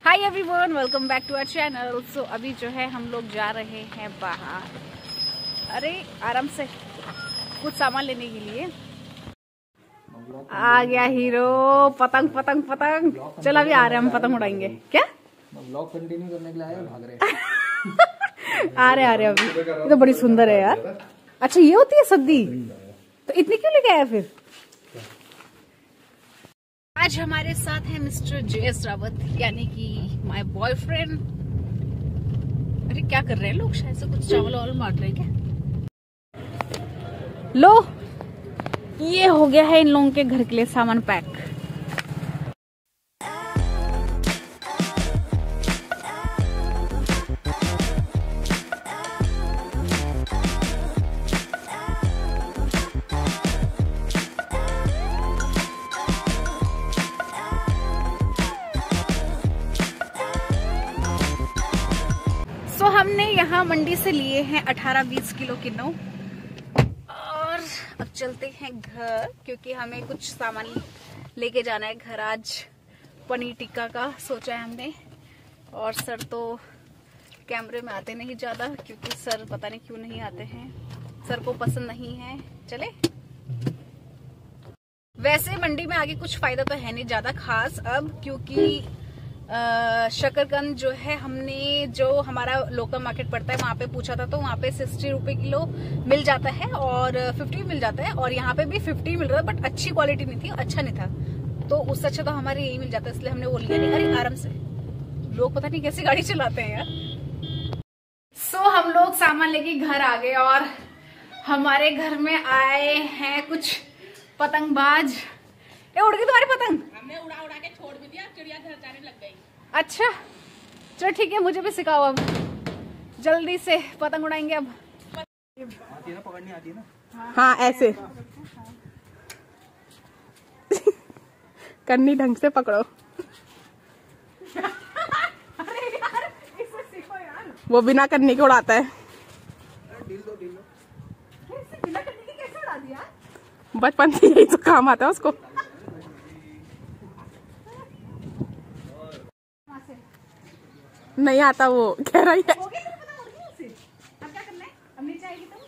Hi everyone, welcome back to our channel. So अभी जो है हम लोग जा रहे हैं बाहर, अरे आराम से कुछ सामान लेने के लिए। आ गया हीरो। पतंग पतंग पतंग। चल अभी आ रहे हैं, हम पतंग उड़ाएंगे। क्या ब्लॉग कंटिन्यू करने के लिए आए, भाग रहे आ रहे अभी। ये तो बड़ी सुंदर है यार। अच्छा ये होती है सद्दी, तो इतनी क्यों लेके आया फिर? आज हमारे साथ है मिस्टर जयेश रावत, यानी कि माय बॉयफ्रेंड। अरे क्या कर रहे हैं लोग? शायद से कुछ चावल वावल बांट रहे हैं क्या? लो, ये हो गया है इन लोगों के घर के लिए सामान पैक। तो हमने यहाँ मंडी से लिए हैं 18-20 किलो किन्नू, और अब चलते हैं घर, क्योंकि हमें कुछ सामान लेके जाना है घर। आज पनीर टिक्का का सोचा है हमने। और सर तो कैमरे में आते नहीं ज्यादा, क्योंकि सर पता नहीं क्यों नहीं आते हैं, सर को पसंद नहीं है। चले, वैसे मंडी में आगे कुछ फायदा तो है नहीं ज्यादा खास अब, क्योंकि शकरकंद जो है, हमने जो हमारा लोकल मार्केट पड़ता है वहां पे पूछा था, तो वहां पे 60 रुपए किलो मिल जाता है और 50 मिल जाता है, और यहाँ पे भी 50 मिल रहा था, बट अच्छी क्वालिटी नहीं थी, अच्छा नहीं था। तो उससे अच्छा तो हमारे यही मिल जाता है, इसलिए हमने वो लिया नहीं। अरे आराम से, लोग पता नहीं कैसी गाड़ी चलाते हैं यार। सो हम लोग सामान लेके घर आ गए, और हमारे घर में आए हैं कुछ पतंगबाज। उड़ गई तुम्हारी पतंग? हमने उड़ा उड़ा के छोड़ भी दिया, चिड़िया घर जाने लग गई। अच्छा चलो ठीक है, मुझे भी सिखाओ अब, जल्दी से पतंग उड़ाएंगे अब। आती है ना, पकड़नी आती है ना। हाँ ऐसे करनी, ढंग से पकड़ो। अरे यार, इससे सीखो यार। वो बिना करने के उड़ाता है। ढील दो। बिना करने के कैसे उड़ा दिया? बचपन से यही तो काम आता है उसको। नहीं आता, वो कह रही है। अब क्या करना है? अब नीचे आएगी तो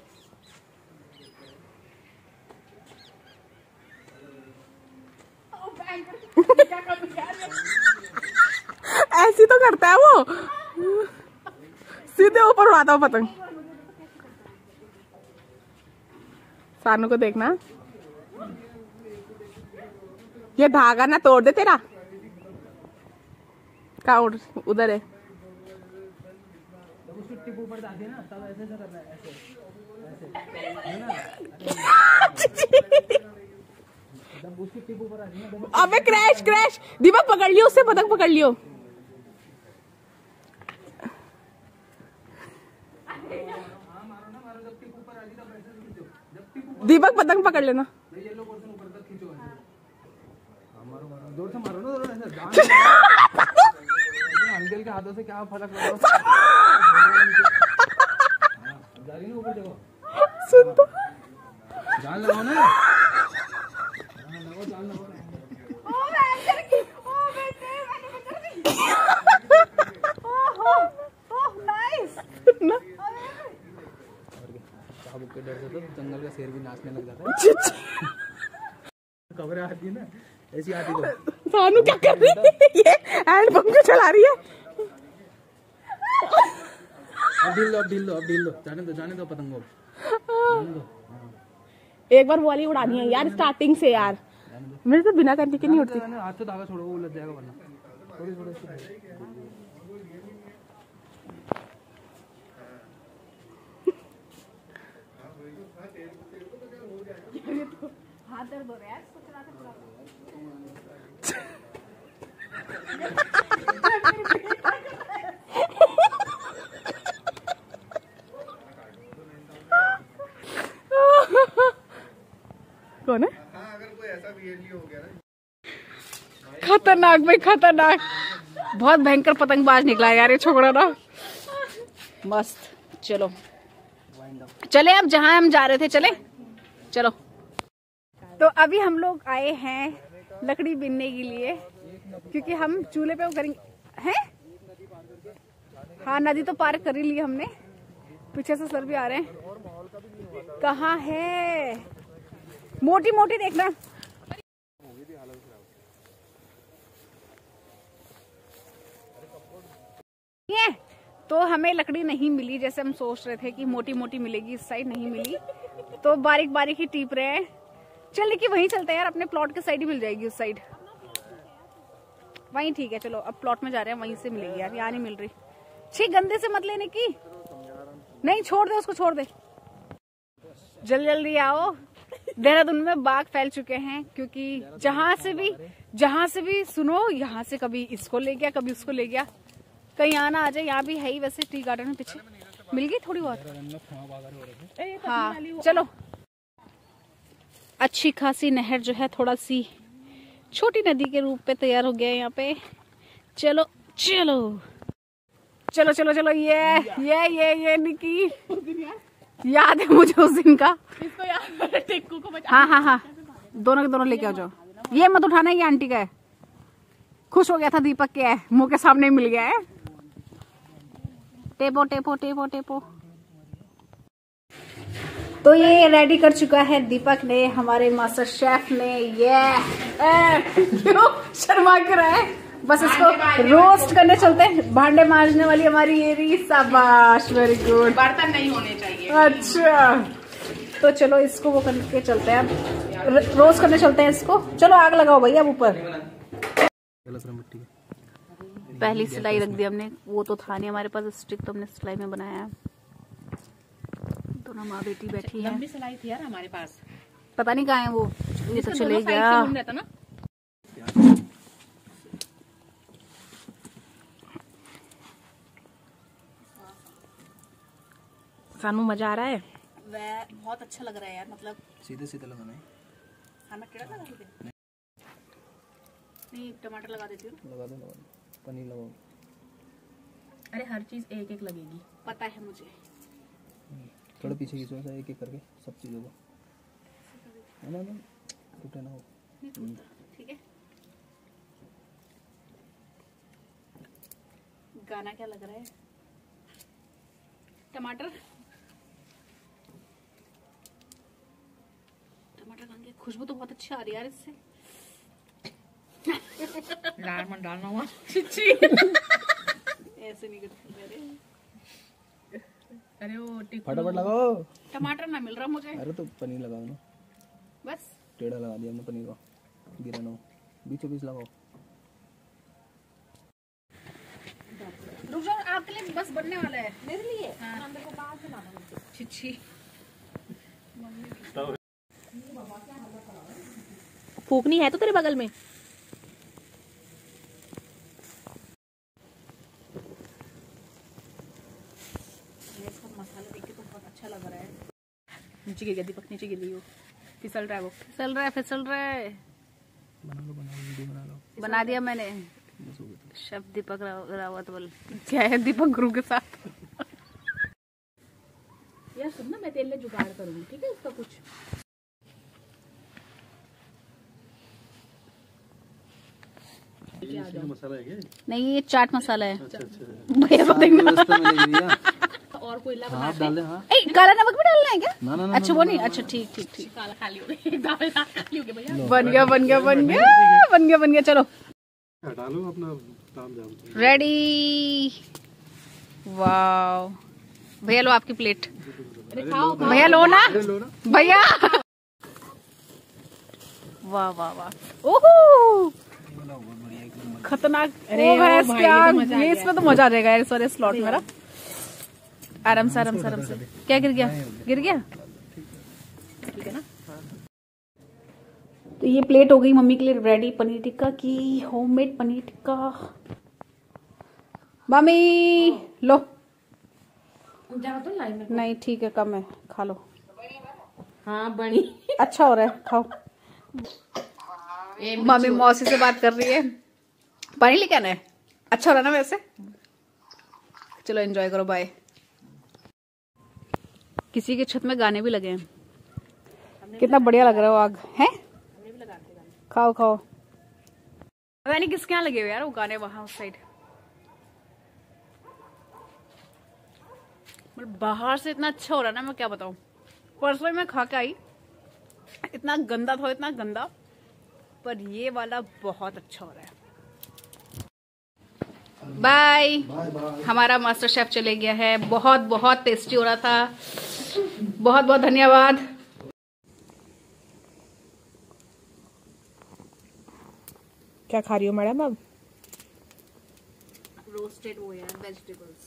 ऐसी तो करता है वो, सीधे ऊपर उड़ाता हो पतंग। सानू को देखना, ये धागा ना तोड़ दे तेरा। कहाँ उधर है। टिप ऊपर जाती है ना, तब ऐसे से करना है, जब उसकी टिप ऊपर आती है ना। अबे क्रैश क्रैश, दीपक पकड़ लियो उससे, पतंग पकड़ लियो। दीपक पतंग पकड़ लेना। जोर से मारो ना, अंकल के हाथों से क्या फर्क पड़ा। ऊपर देखो, सुन तो, जान लगाओ ना, जान लगाओ। के डर से तो जंगल का शेर भी नाचने लग जाता है। खबरें आती है ना, ऐसी आती तो। सानू क्या कर रही है? ये हैंड पंप को चला रही है। अब ढील दो, जाने दो पतंग को। एक बार वाली उड़ानी है यार, स्टार्टिंग से यार। मेरे तो बिना करने की नहीं उड़ती। हाथ से धागा छोड़ो, वो उलझ जाएगा वरना। थोड़ी हाथ दर्द हो रहा है इसको चलाते चलाते। कौन है? अगर कोई ऐसा बिहेवियर हो गया ना, खतरनाक भाई, खतरनाक। बहुत भयंकर पतंगबाज निकला यार ये छोकरा ना। मस्त। चलो चले, अब जहां हम जा रहे थे चले, चलो। तो अभी हम लोग आए हैं लकड़ी बीनने के लिए, क्योंकि हम चूल्हे पे वो करेंगे। है। हाँ नदी तो पार कर ही ली हमने। पीछे से सर भी आ रहे हैं। कहाँ है? मोटी मोटी देखना। ये तो हमें लकड़ी नहीं मिली जैसे हम सोच रहे थे कि मोटी मोटी मिलेगी, इस साइड नहीं मिली तो बारीक बारीक ही टीप रहे हैं। चल लेकिन वहीं चलते हैं यार, अपने प्लॉट के साइड ही मिल जाएगी उस साइड, वहीं ठीक है। चलो अब प्लॉट में जा रहे हैं, वहीं से मिलेगी यार, यहाँ नहीं मिल रही। छी गंदे से मत लेने की, नहीं छोड़ दे उसको, छोड़ दे। जल्दी जल्दी आओ। देहरादून में बाग फैल चुके हैं क्योंकि जहां से भी सुनो, यहाँ से कभी इसको ले गया कभी उसको ले गया, कहीं आना आ जाए। यहाँ भी है ही वैसे टी गार्डन में, पीछे मिल गई थोड़ी बहुत। हाँ चलो। अच्छी खासी नहर जो है थोड़ा सी छोटी नदी के रूप में तैयार हो गया है यहाँ पे। चलो चलो चलो चलो चलो। ये निकी याद है मुझे उस दिन का। इसको याद है, टिक्कू को बचा। हाँ दोनों के दोनों लेके आओ जाओ। ये मत उठाना, ये आंटी का है। खुश हो गया था दीपक के है, मुंह के सामने मिल गया है। टेपो टेपो टेपो टेपो। तो ये रेडी कर चुका है दीपक ने, हमारे मास्टर शेफ ने। ये क्यों शर्मा क्यों रहा है? बस इसको रोस्ट करने चलते हैं। भांडे मांजने वाली हमारी ये रही। शाबाश, वेरी गुड। बर्तन नहीं होने चाहिए। अच्छा तो चलो इसको वो करके चलते हैं, अब रोस्ट करने चलते हैं इसको। चलो आग लगाओ भैया अब ऊपर। पहली सिलाई रख दी हमने, वो तो था नहीं हमारे पास स्टिक, तो हमने सिलाई में बनाया है। दोनों माँ बेटी बैठी है। लंबी सिलाई थी यार हमारे पास, पता नहीं कहाँ है वो, ये तो चले गया। ना सानू मजा आ रहा है। वह बहुत अच्छा लग रहा है यार, मतलब सीधे सीधे लगाना है। खाना टेढ़ा लगा देते नहीं, टमाटर लगा देती हूँ। लगा दो पनीर लगाओ। अरे हर चीज एक एक लगेगी, पता है मुझे। थोड़ा पीछे खींचो ऐसा, एक एक करके सब चीजों को, ना टूटे ना हो। ठीक है। गाना क्या लग रहा है? टमाटर खाने की खुशबू तो बहुत अच्छी आ रही है यार इससे। लाल मन डालना हुआ। ऐसे नहीं करती मेरे। अरे वो फटाफट लगाओ। टमाटर ना मिल रहा मुझे। अरे तो पनीर लगाओ ना, बस टेढ़ा लगा दिया हमने पनीर को, गिरा ना हो, बीचों बीच लगाओ। रुक जाओ, आपके लिए बस बनने वाला है, मेरे लिए। हाँ। छिछी फूकनी है तो तेरे बगल में। मसाला देख के तो बहुत अच्छा लग रहा है। नीचे गिर गया दीपक, नीचे गिर गई वो, फिसल रहा है वो, फिसल रहा है फिसल रहा है। बना दिया मैंने। शेफ दीपक रावत बोल क्या है दीपक गुरु के साथ। यार सुन ना, मैं तेरे लिए जुगाड़ करूंगी, ठीक है उसका कुछ। मसाला है क्या? नहीं ये चाट मसाला है। अच्छा। भैया को देखना। और कोई हाँ डाल दे। हाँ काला नमक भी डालना है क्या? ना अच्छा वो नहीं, अच्छा ठीक ठीक ठीक। काला खाली हो गई, दाल खाली हो गई भैया। बन गया बन गया बन गया बन गया बन गया। चलो डालो अपना काम जाओ। रेडी। वाओ भैया लो आपकी प्लेट। अरे खाओ भैया लो ना भैया। वाह वाह वाह। ओहो खतरनाक। अरे ओ भैंस भाई, क्या, तो मजा आ ये गया। इसमें तो मजा आ जाएगा यार। सॉरी स्लॉट मेरा। आराम से आराम से आराम से। क्या गिर गया? गिर गया ठीक है ना। तो ये प्लेट हो गई मम्मी के लिए रेडी पनीर टिक्का की, होममेड पनीर टिक्का। मम्मी लो। तो लाइन में नहीं ठीक है, कम है, खा लो। हाँ बनी। अच्छा हो रहा है, खाओ। मम्मी मौसी से बात कर रही है, पानी लेके आना है। अच्छा हो रहा है ना वैसे। चलो एंजॉय करो, बाय। किसी के छत में गाने भी लगे हैं, कितना बढ़िया लग रहा है वो आग है। खाओ खाओ। पता नहीं किसके यहाँ लगे हुए यार वो गाने, वहां उस साइड। मतलब बाहर से इतना अच्छा हो रहा है ना, मैं क्या बताऊं। परसों मैं खा के आई, इतना गंदा था, इतना गंदा, पर ये वाला बहुत अच्छा हो रहा है। बाय। हमारा मास्टर शेफ चले गया है। बहुत बहुत टेस्टी हो रहा था। बहुत बहुत धन्यवाद। क्या खा रही हो मैडम अब? रोस्टेड वो यार वेजिटेबल्स।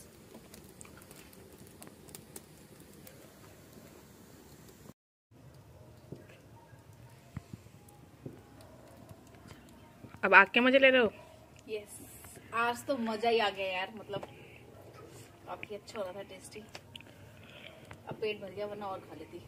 अब आग के मजे ले रहे हो? यस, आज तो मजा ही आ गया यार, मतलब काफी अच्छा हो रहा था, टेस्टी। अब पेट भर गया, वरना और खा लेती।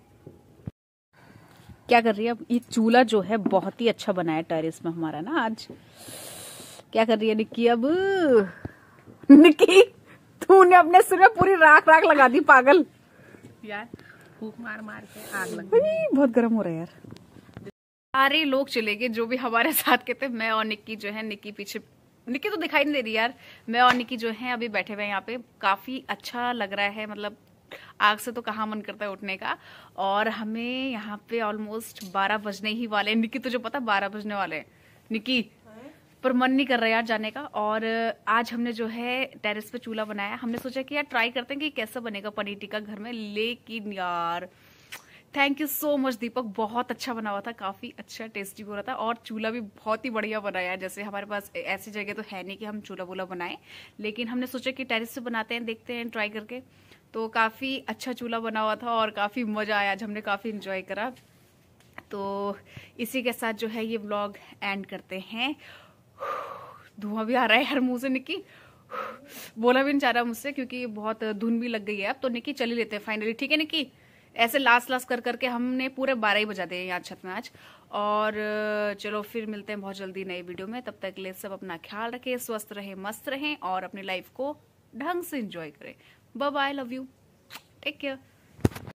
क्या कर रही है अब? ये चूल्हा जो है बहुत ही अच्छा बना है टेरेस में हमारा ना आज। क्या कर रही है निक्की अब? निक्की, तूने अपने सिर में पूरी राख राख लगा दी, पागल यार फूक मार मार के आग लग गई। बहुत गर्म हो रहा है यार। सारे लोग चले गए जो भी हमारे साथ के थे। मैं और निक्की जो है, निक्की पीछे, निक्की तो दिखाई नहीं दे रही यार। मैं और निक्की जो है अभी बैठे हुए हैं यहाँ पे। काफी अच्छा लग रहा है, मतलब आग से तो कहाँ मन करता है उठने का। और हमें यहाँ पे ऑलमोस्ट 12 बजने ही वाले हैं। निक्की तुझे पता 12 बजने वाले हैं निक्की, पर मन नहीं कर रहा यार जाने का। और आज हमने जो है टेरेस पे चूल्हा बनाया। हमने सोचा कि यार ट्राई करते हैं कि कैसा बनेगा पनीर टिक्का घर में। लेकिन यार thank you so much Deepak, बहुत अच्छा बना हुआ था, काफी अच्छा टेस्टी हो रहा था। और चूल्हा भी बहुत ही बढ़िया बनाया। जैसे हमारे पास ऐसी जगह तो है नहीं कि हम चूल्हा वूल्हा बनाएं, लेकिन हमने सोचा कि टेरेस पे बनाते हैं, देखते हैं ट्राई करके। तो काफी अच्छा चूल्हा बना हुआ था और काफी मजा आया। आज हमने काफी इंजॉय करा। तो इसी के साथ जो है ये व्लॉग एंड करते हैं। धुआं भी आ रहा है यार मुंह से निक्की, बोला भी नहीं चाह रहा मुझसे क्योंकि बहुत धुन भी लग गई है अब। तो निक्की चली लेते हैं फाइनली, ठीक है निक्की? ऐसे लास्ट लास्ट कर करके हमने पूरे 12 ही बजा दिए यहाँ छत में आज। और चलो फिर मिलते हैं बहुत जल्दी नई वीडियो में। तब तक के लिए सब अपना ख्याल रखें, स्वस्थ रहें, मस्त रहें और अपनी लाइफ को ढंग से एंजॉय करें। Bye bye, love you, take care.